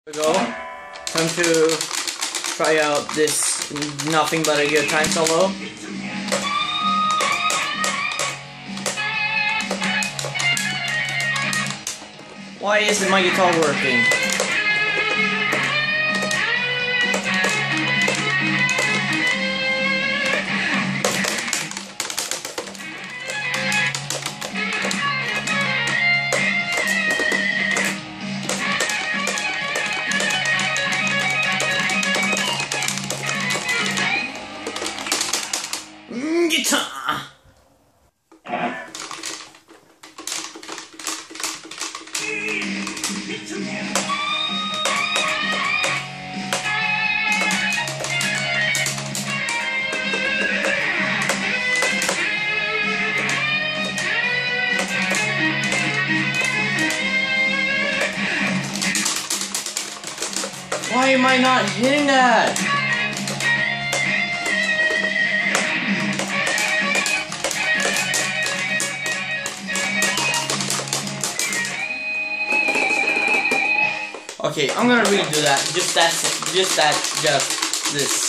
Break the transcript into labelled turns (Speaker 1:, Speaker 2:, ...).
Speaker 1: Go. Time to try out this Nothing But a Good Time solo. Why isn't my guitar working? Guitar! Why am I not hitting that? Okay, I'm gonna redo that. Just this.